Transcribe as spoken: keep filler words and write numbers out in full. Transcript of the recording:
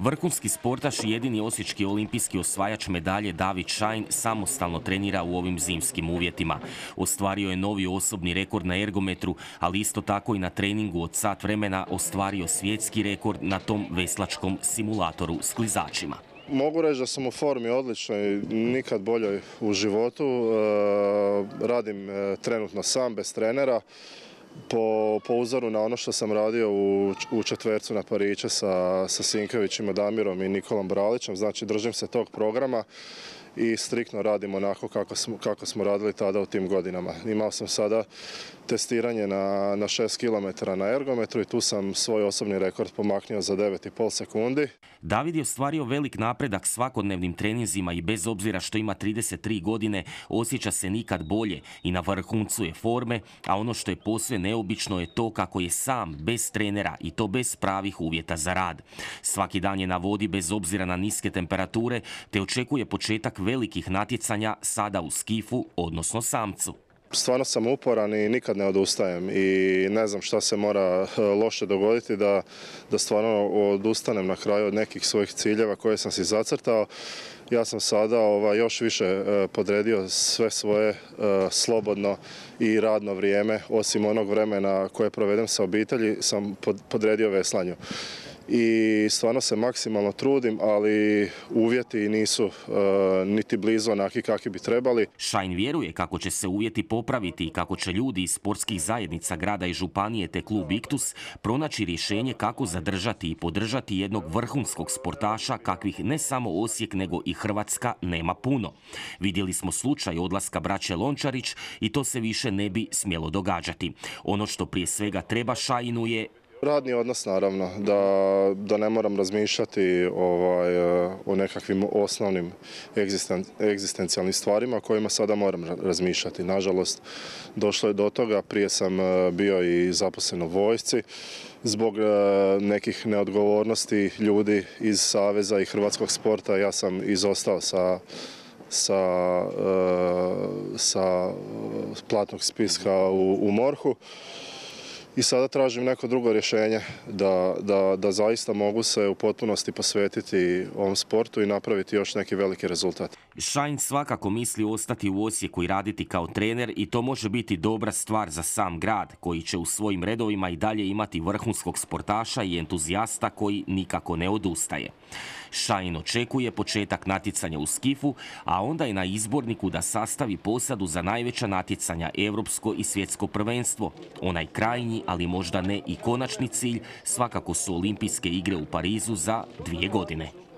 Vrhunski sportaš i jedini osječki olimpijski osvajač medalje David Šajn samostalno trenira u ovim zimskim uvjetima. Ostvario je novi osobni rekord na ergometru, ali isto tako i na treningu od sat vremena ostvario svjetski rekord na tom veslačkom simulatoru s klizačima. Mogu reći da sam u formi odličnoj, nikad boljoj u životu. Radim trenutno sam, bez trenera. Po, po uzoru na ono što sam radio u, u četvercu na Pariće sa, sa Sinkevićima, Damirom i Nikolom Bralićem, znači držim se tog programa i striktno radim onako kako smo, kako smo radili tada u tim godinama. Imao sam sada testiranje na, na šest kilometara na ergometru i tu sam svoj osobni rekord pomaknio za devet i pol sekundi. David je ostvario velik napredak svakodnevnim treninzima i bez obzira što ima trideset tri godine, osjeća se nikad bolje i na vrhuncu je forme, a ono što je posve neobično je to kako je sam, bez trenera i to bez pravih uvjeta za rad. Svaki dan je na vodi bez obzira na niske temperature, te očekuje početak velikih natjecanja sada u skifu, odnosno samcu. Stvarno sam uporan i nikad ne odustajem i ne znam šta se mora loše dogoditi da, da stvarno odustanem na kraju od nekih svojih ciljeva koje sam si zacrtao. Ja sam sada ovaj, još više podredio sve svoje slobodno i radno vrijeme, osim onog vremena koje provedem sa obitelji, sam podredio veslanju. I stvarno se maksimalno trudim, ali uvjeti nisu uh, niti blizu onaki kakvi bi trebali. Šajn vjeruje kako će se uvjeti popraviti i kako će ljudi iz sportskih zajednica grada i županije te klub Iktus pronaći rješenje kako zadržati i podržati jednog vrhunskog sportaša kakvih ne samo Osijek nego i Hrvatska nema puno. Vidjeli smo slučaj odlaska braće Lončarić i to se više ne bi smjelo događati. Ono što prije svega treba Šajnu je radni odnos, naravno, da, da ne moram razmišljati ovaj, o nekakvim osnovnim egzisten, egzistencijalnim stvarima o kojima sada moram razmišljati. Nažalost, došlo je do toga, prije sam bio i zaposlen u vojsci. Zbog nekih neodgovornosti ljudi iz Saveza i hrvatskog sporta ja sam izostao sa sa, sa platnog spiska u, u MORH-u. I sada tražim neko drugo rješenje da, da, da zaista mogu se u potpunosti posvetiti ovom sportu i napraviti još neki veliki rezultat. Šajn svakako misli ostati u Osijeku i raditi kao trener i to može biti dobra stvar za sam grad koji će u svojim redovima i dalje imati vrhunskog sportaša i entuzijasta koji nikako ne odustaje. Šajn očekuje početak natjecanja u skifu, a onda je na izborniku da sastavi posadu za najveća natjecanja europsko i svjetsko prvenstvo. Onaj krajnji, ali možda ne i konačni cilj, svakako su olimpijske igre u Parizu za dvije godine.